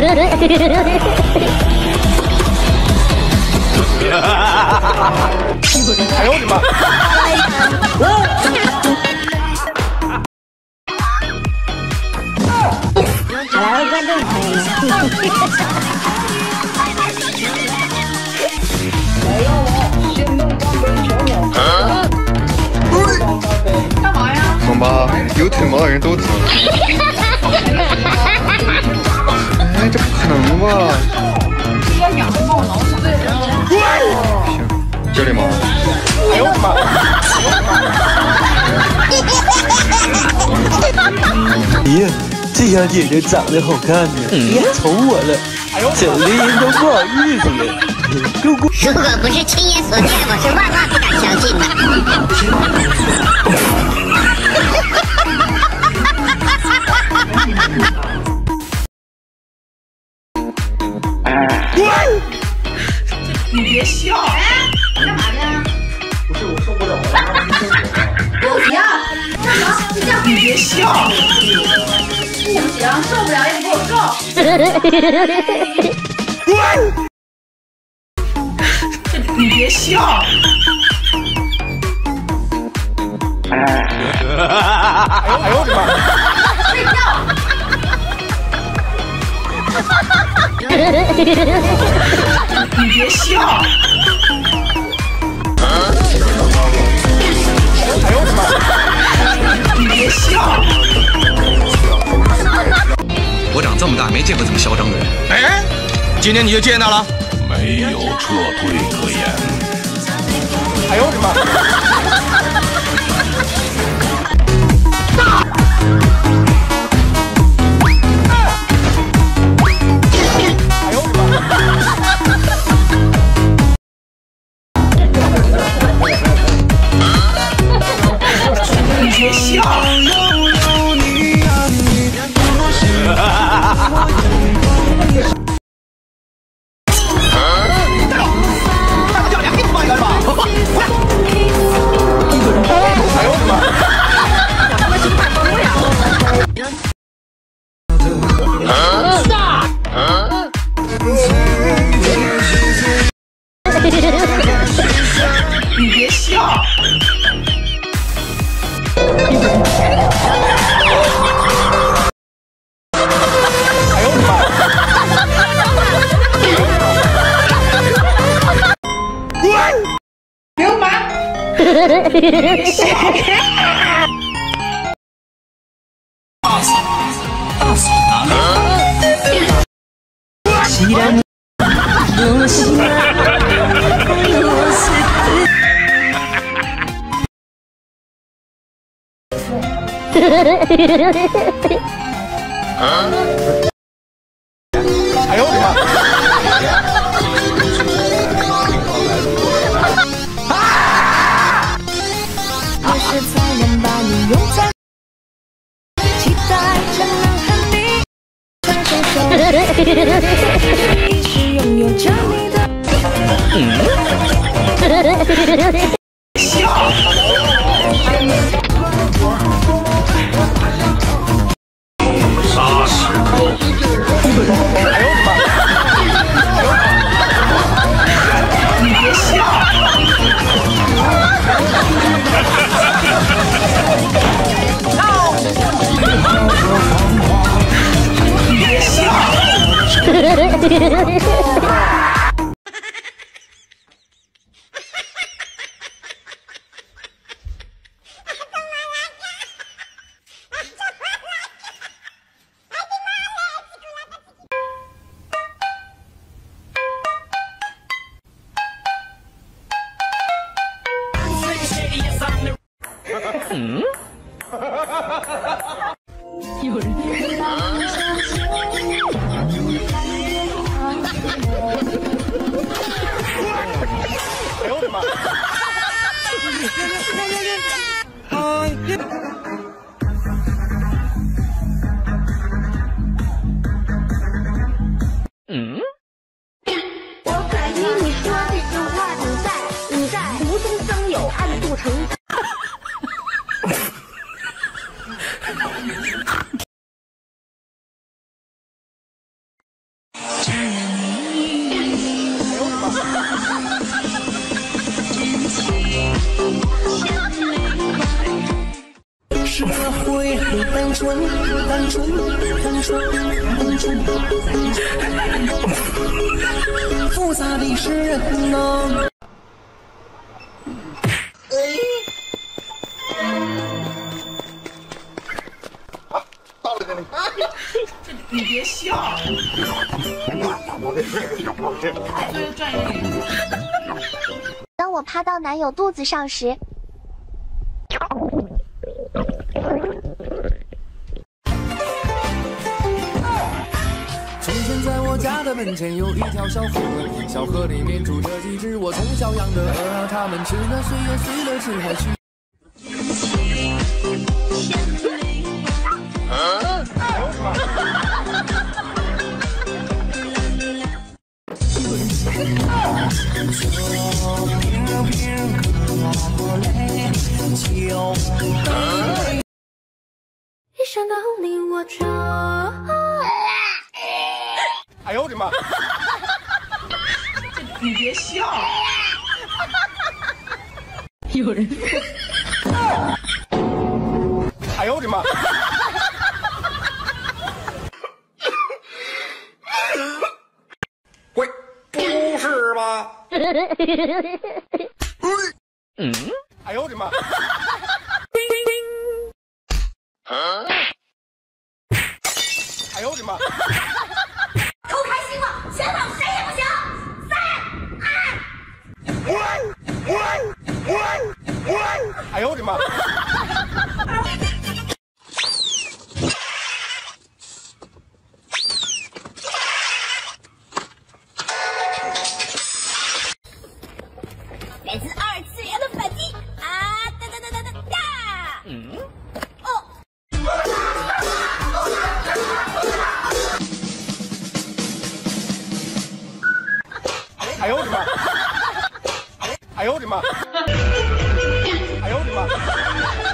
哎呦我的妈！ 来，观众朋友干嘛呀？ mamma,有腿毛的人都知道。哎，这不可能吧？ 要痒的帮我挠一下。 行，这里吗？哎呦我的妈！ 咦，这小姐姐长得好看呢，别瞅我了，整的人都不好意思了。如果不是亲眼所见，我是万万不敢相信的。 你别笑！哎，干嘛呢？ 不是，我受不了了。 不行，干嘛？你这样你别笑！不行，受不了也得给我告！你别笑！ 哎呦我的妈！ 睡觉！你别笑！ 哎呦我的妈！ 你别笑！ 我长这么大没见过这么嚣张的人。 哎，今天你就见到了？ 没有撤退可言。 哎呦我的妈！ 你别笑！你别笑！ 哎呦我的妈！ 流氓！别笑！ 哎呦我的妈！ 有人。 哎呦我的妈！ 我敢与你说这句话，你在无中生有，暗度陈仓。 社会很单纯，单纯，单纯，单纯，复杂的是人呢。 到了这里。 你别笑。 当我趴到男友肚子上时， 从前在我家的门前有一条小河，小河里面住着几只我从小养的鹅，它们吃了睡呀睡了吃还去。 一想到你我就…… 哎呦我的妈！ 你别笑。 有人。 哎呦我的妈！喂，不是吧？哎呦我的妈！哎呦我的妈！ 够开心了，全场谁也不行。 哎呦我的妈！ 来自二次元的反击啊！哒哒哒哒哒哒！哦。 哎呦我的妈！哎呦我的妈！哎呦我的妈！